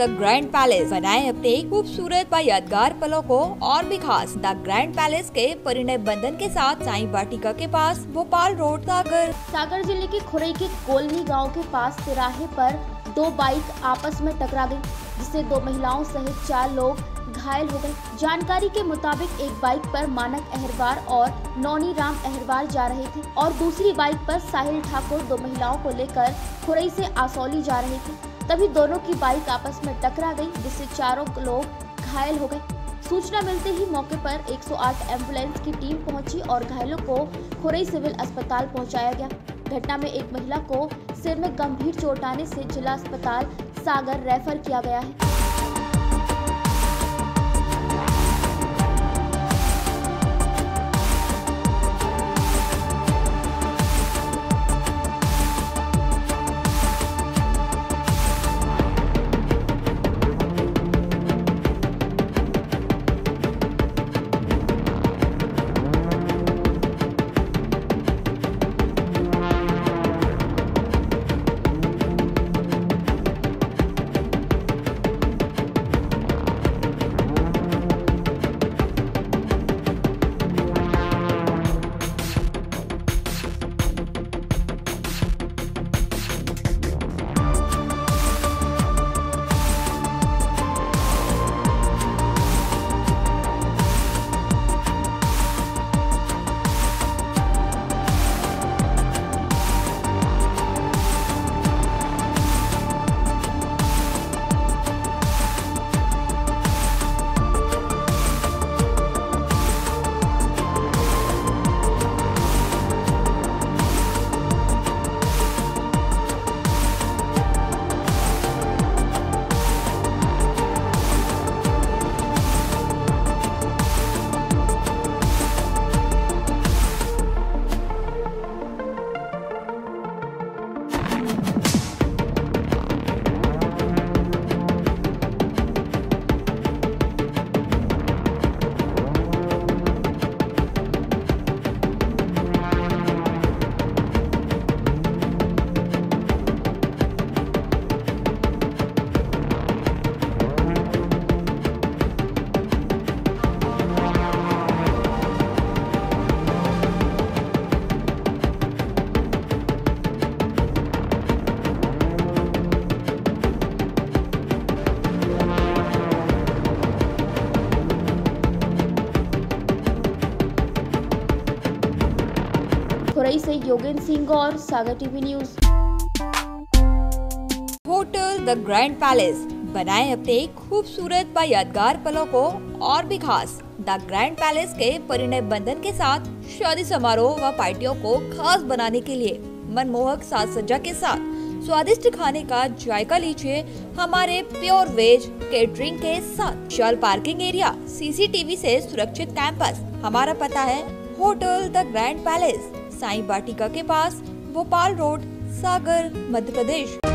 The grand palace, बनाएं अपने खूबसूरत व यादगार पलों को और भी खास। द ग्रैंड पैलेस के परिणय बंधन के साथ साईं वाटिका के पास, भोपाल रोड, सागर जिले के खुरई के कोलनी गांव के पास तिराहे पर दो बाइक आपस में टकरा गई, जिससे दो महिलाओं सहित 4 लोग घायल हो गए। जानकारी के मुताबिक एक बाइक पर मानक अहरवार और नौनी राम अहरवार जा रहे थे और दूसरी बाइक पर साहिल ठाकुर 2 महिलाओं को लेकर खुरई से आसौली जा रहे थे। तभी दोनों की बाइक आपस में टकरा गई, जिससे 4 लोग घायल हो गए। सूचना मिलते ही मौके पर 108 एम्बुलेंस की टीम पहुंची और घायलों को खुरई सिविल अस्पताल पहुंचाया गया। घटना में एक महिला को सिर में गंभीर चोट आने से जिला अस्पताल सागर रेफर किया गया है। खुरई से योगेंद्र सिंह और Sagar TV news. Hotel the grand palace, बनाएं अपने खूबसूरत व यादगार पलों को और भी खास। द ग्रैंड पैलेस के परिणय बंधन के साथ शादी समारोह व पार्टियों को खास बनाने के लिए मनमोहक साज सज्जा के साथ स्वादिष्ट खाने का जायका लीजिए हमारे प्योर वेज केटरिंग के साथ। विशाल पार्किंग एरिया, CCTV से सुरक्षित कैंपस। हमारा पता है hotel the grand palace, Sai Vatika के पास, भोपाल रोड, सागर, मध्य प्रदेश।